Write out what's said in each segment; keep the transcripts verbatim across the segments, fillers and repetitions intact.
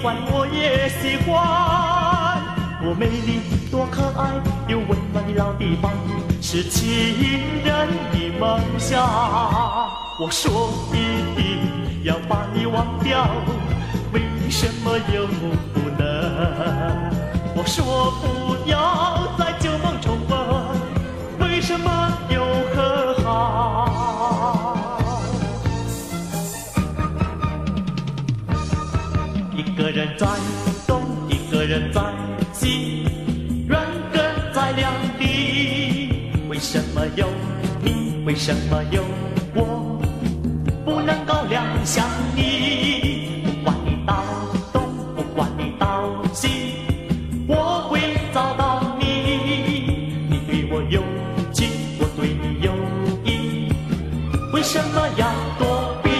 欢，我也喜欢。多美丽，多可爱，有温暖的老地方，是情人的梦想。我说一定要把你忘掉，为什么又不能？我说不要在旧梦重温，为什么又和好？一个人在东，一个人在西，人各在两地。为什么有你？为什么有我？不能够两相依。不管你到东，不管你到西，我会找到你。你对我有情，我对你有意，为什么要躲避？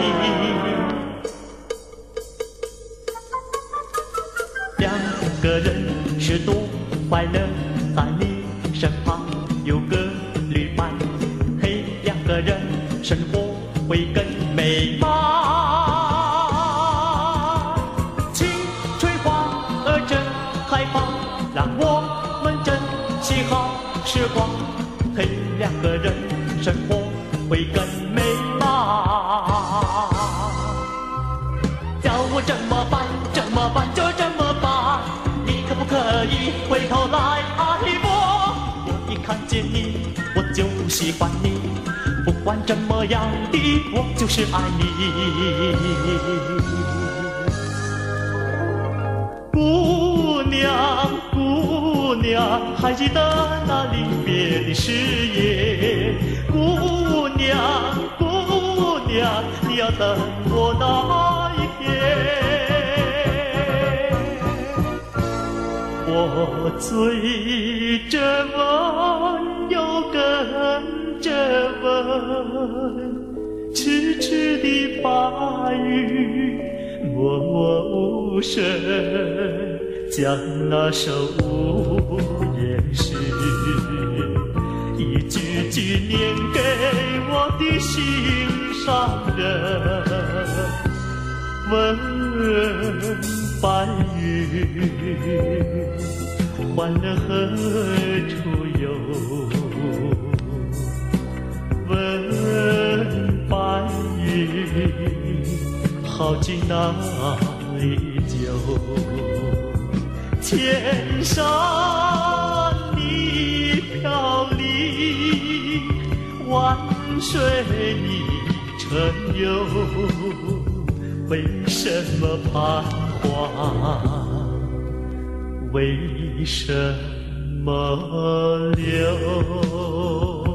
两个人是多快乐，在你身旁有个旅伴，嘿，两个人生活会更美满。青春花儿正开放，让我们珍惜好时光，嘿，两个人生活会更美满。叫我怎么办？怎么办？就这么办？你可不可以回头来爱我？我一看见你，我就喜欢你，不管怎么样的，我就是爱你。姑娘，姑娘，还记得那离别的誓言？姑娘，姑娘，你要等我哪一天？我醉着问，又跟着问，痴痴的白云默默无声，将那首无言诗一句句念给我的心上人。问白云，欢乐何处有？问白云，好景哪里久？千山你飘零，万水你沉游，为什么彷徨？为什么留？